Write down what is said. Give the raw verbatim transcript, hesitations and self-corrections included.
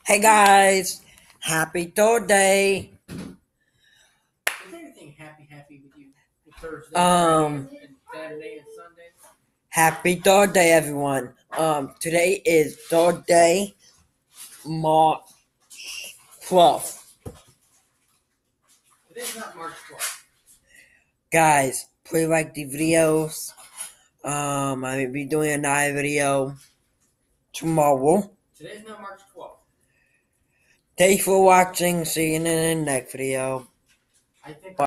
Hey guys, happy Thursday. Is anything happy, happy with you? The Thursday, Um, Friday, and Saturday, and Sunday? Happy Thursday, everyone. Um, today is Thursday, March twelfth. Today's not March twelfth. Guys, please like the videos. Um, I will be doing another video tomorrow. Today's not March twelfth. Thanks for watching. See you in the next video. I think.